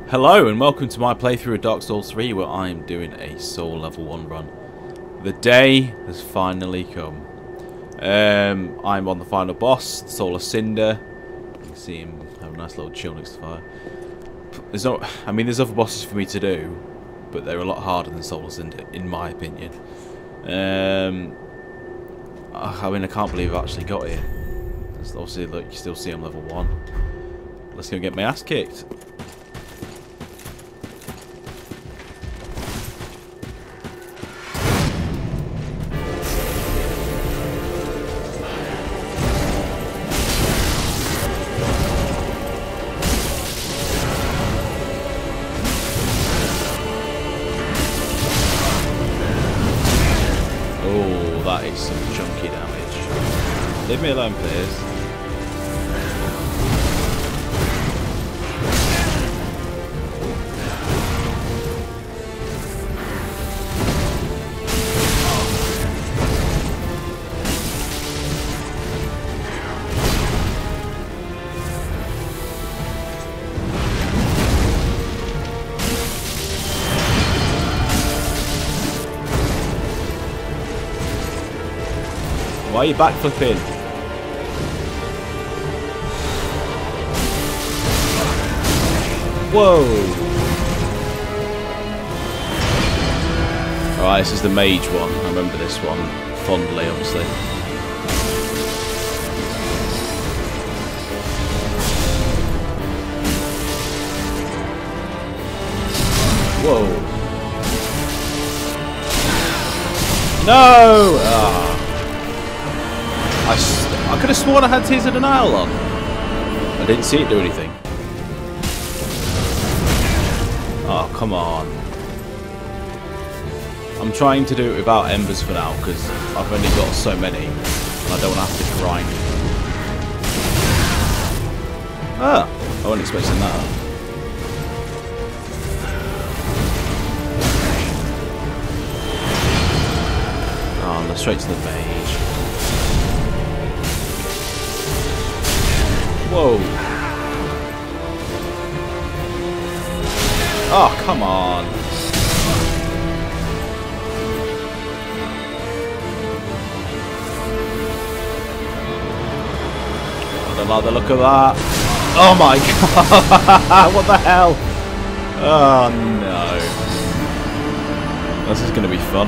Hello and welcome to my playthrough of Dark Souls 3 where I am doing a Soul Level 1 run. The day has finally come. I'm on the final boss, the Soul of Cinder. You can see him have a nice little chill next to the fire. There's other bosses for me to do, but they're a lot harder than Soul of Cinder, in my opinion. I can't believe I've actually got here. Obviously, look, you still see I'm level 1. Let's go get my ass kicked. That is some chunky damage. Leave me alone, please. Why are you backflipping? Whoa! Alright, this is the mage one. I remember this one fondly, obviously. Whoa! No! Ah. I could have sworn I had Tears of Denial on. I didn't see it do anything. Oh, come on. I'm trying to do it without embers for now because I've only got so many and I don't want to have to grind. Ah, I wasn't expecting that. Oh, no, straight to the mage. Whoa. Oh, come on. I don't like the look of that. Oh my god. What the hell? Oh no. This is going to be fun.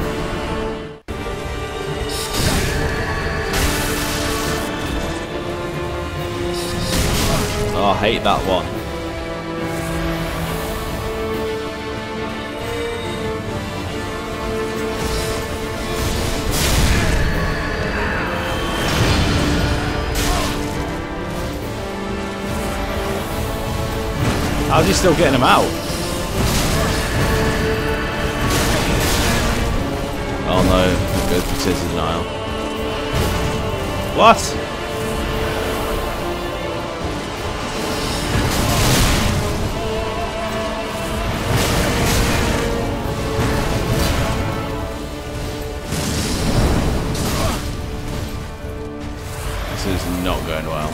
Oh, I hate that one. How's he still getting him out? Oh no, good for Tears of Denial. What? This is not going well.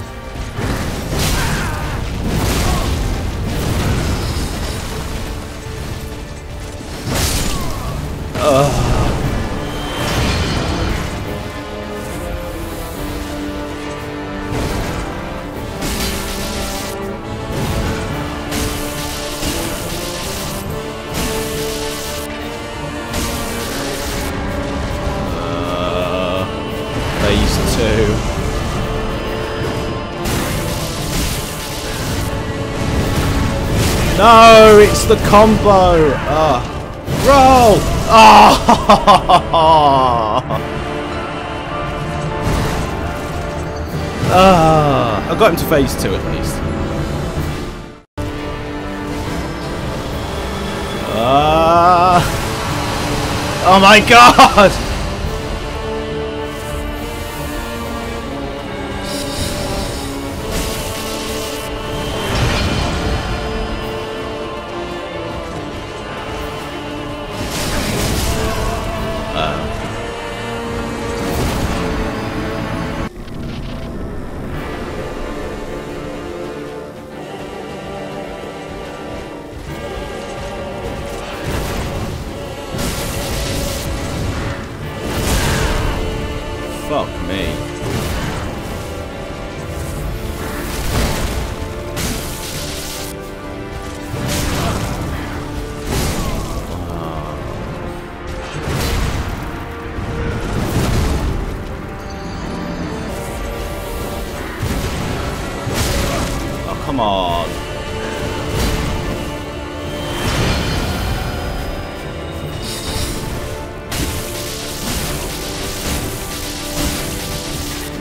Phase 2. No, it's the combo. Roll. I got him to phase 2 at least. Oh my god.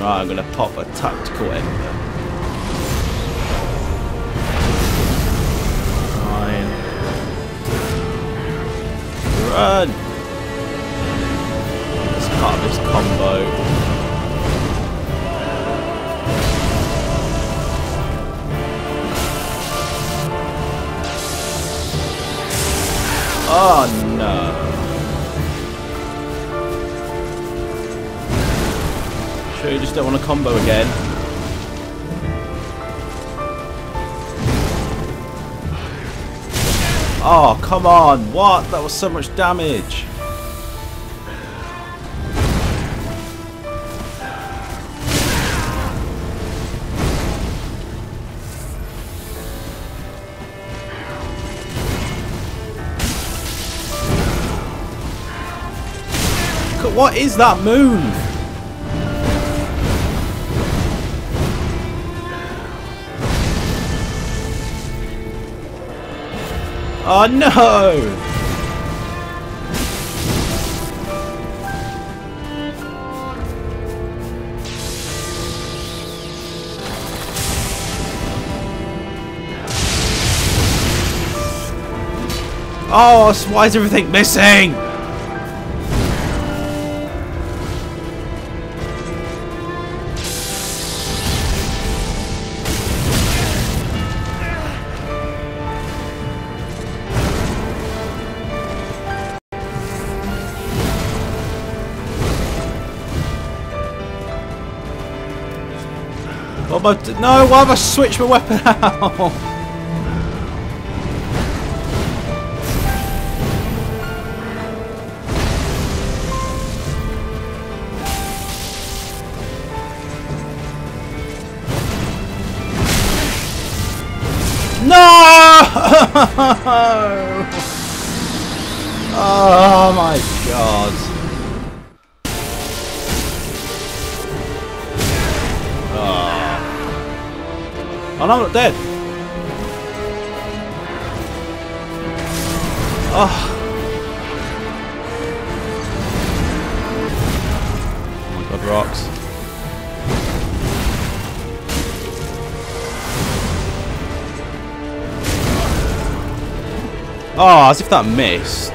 Right, I'm going to pop a tactical ender. Fine. Run! Let's cut this combo. Oh no. Sure you just don't want a combo again? Oh, come on. What? That was so much damage. What is that move? Oh no! Oh, why is everything missing? No, why have I switched my weapon out? No! Oh my god. Oh no, I'm not dead. Oh. Oh my god, rocks. Oh, as if that missed.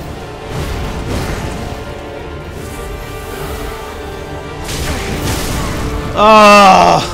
Ah.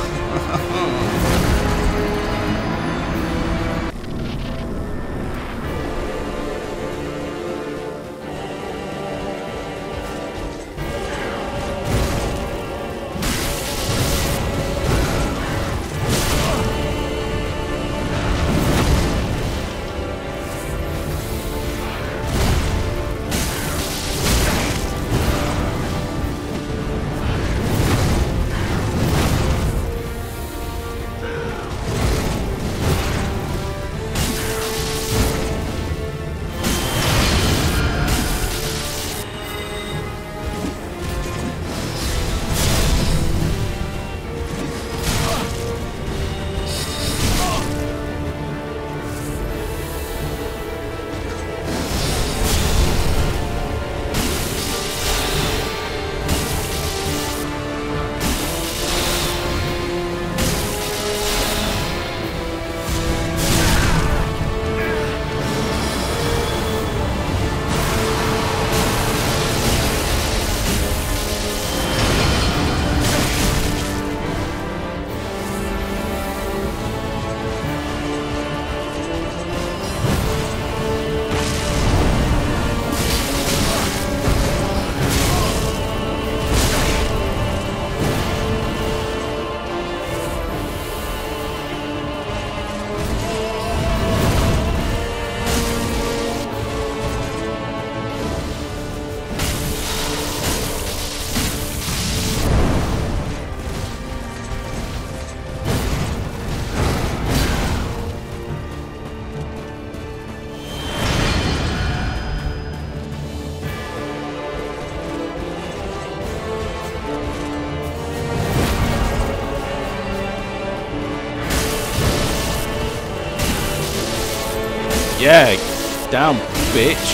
Yeah, down, bitch.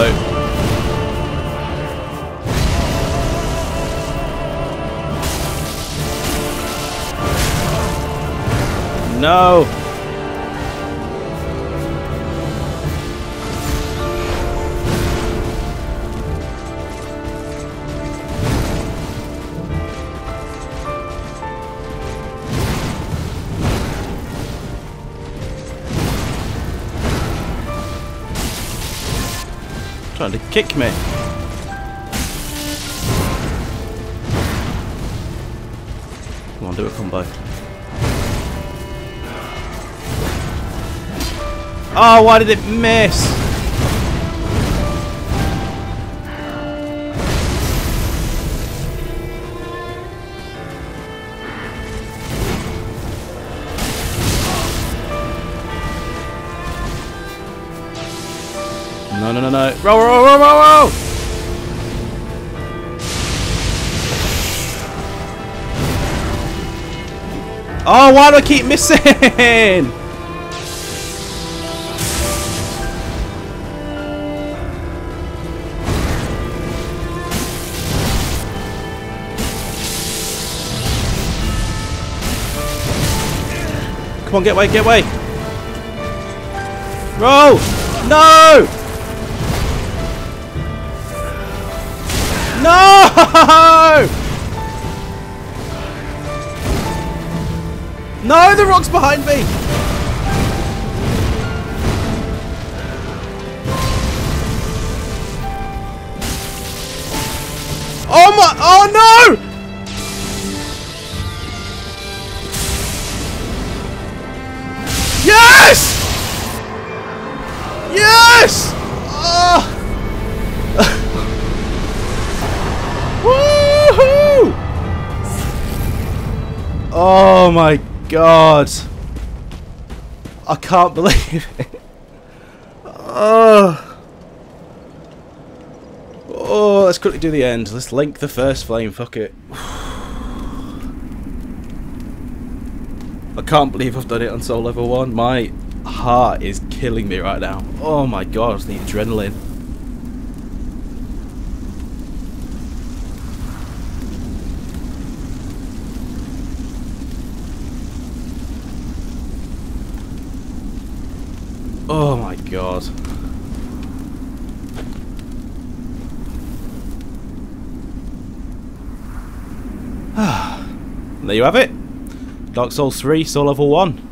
combo. No! Trying to kick me. Come on, do a combo. Oh, why did it miss? No, no, no, no. Roll, roll, roll, roll, roll! Oh, why do I keep missing? Come on, get away, get away! Roll! No! No! No, the rock's behind me! Oh my! Oh no! Yes! Yes! Oh. Woohoo! Oh my god! I can't believe it. Oh. Oh, let's quickly do the end. Let's link the first flame. Fuck it. I can't believe I've done it on Soul Level 1. My heart is killing me right now. Oh my god, the adrenaline. Oh my god. And there you have it. Dark Souls 3, Soul Level 1.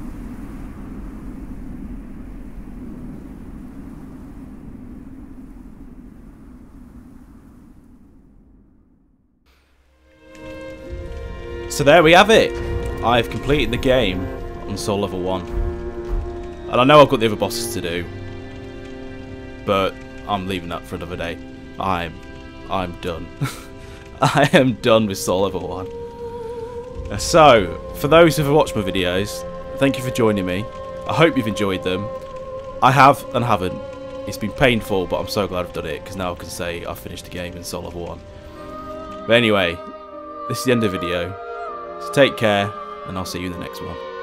So there we have it. I've completed the game on Soul Level 1. And I know I've got the other bosses to do, but I'm leaving that for another day. I'm done. I am done with Soul Level 1. So, for those who have watched my videos, thank you for joining me. I hope you've enjoyed them. I have and haven't. It's been painful, but I'm so glad I've done it, because now I can say I've finished the game in Soul Level 1. But anyway, this is the end of the video. So take care, and I'll see you in the next one.